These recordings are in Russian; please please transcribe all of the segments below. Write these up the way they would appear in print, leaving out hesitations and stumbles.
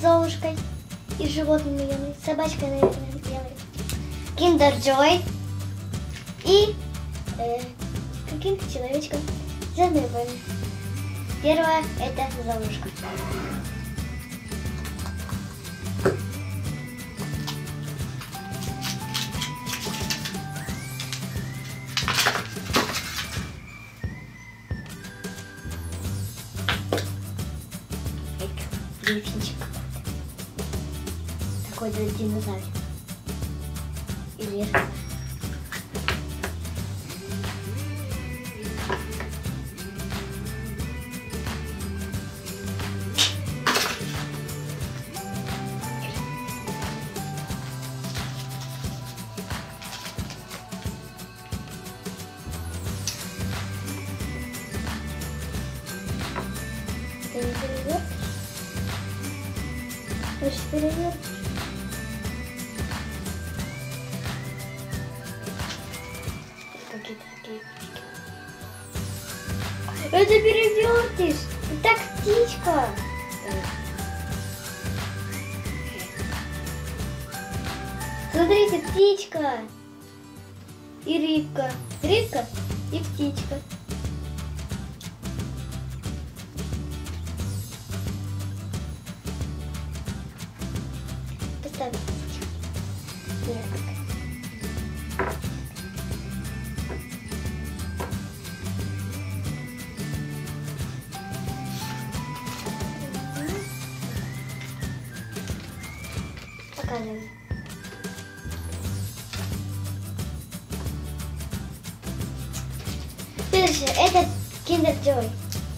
Золушкой и животным наверное. Собачка, наверное, делает. Киндер Джой и каким-то человечком. Звездные войны. Первое это Золушка. Дельфинчик какой-то. Такой динозавр. Или рыба. Это не перевертыш? Хочешь перевертыш? Какие-то такие птички. Это перевертыш! Это птичка! Смотрите, птичка! И рыбка. Рыбка и птичка. Поставь. Нет. Показывай. Следующее, это Kinder Joy.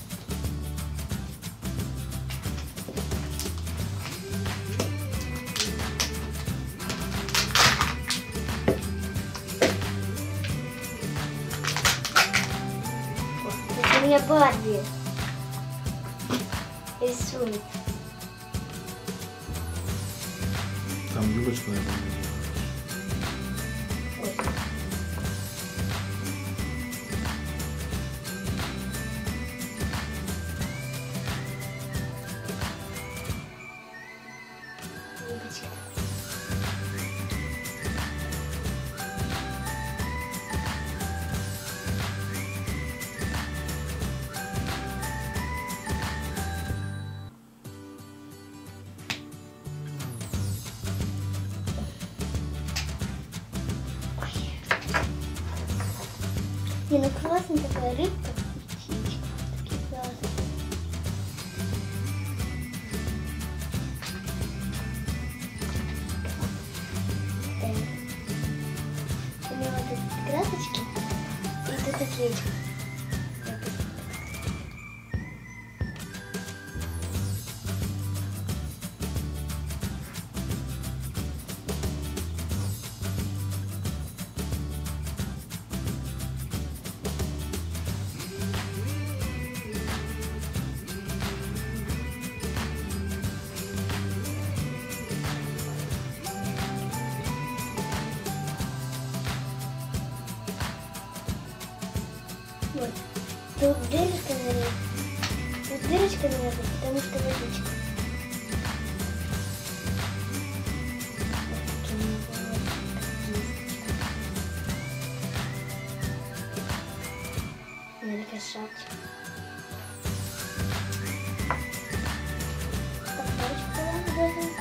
Это у меня Барби рисует. Там юбочка, наверное. Ой. Юбочка. Не, ну классная такая рыбка. Птичка. Такие классные. У меня вот тут красочки и тут наклеечка. Вот. Тут дырочка, наверное. Тут дырочка, наверное, потому что водичка. Наверное, шапочка. Шапочка должна.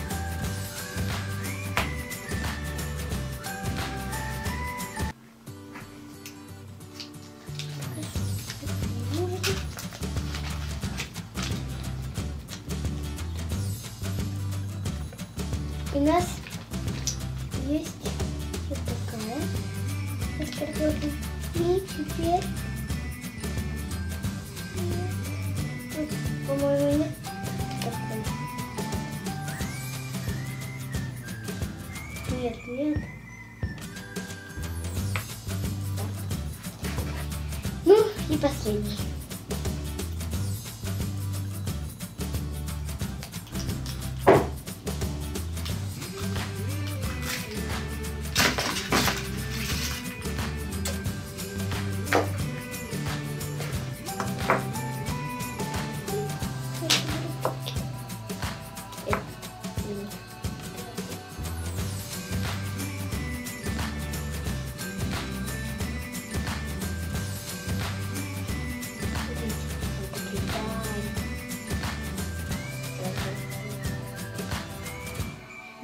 У нас есть вот такая эскарпетка. И теперь, по-моему, нет такой. Нет, нет. Ну и последний.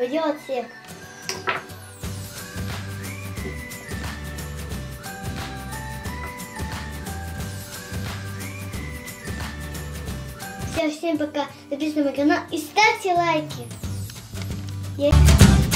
пойдет всех. Всем пока. Подписывайтесь на мой канал и ставьте лайки.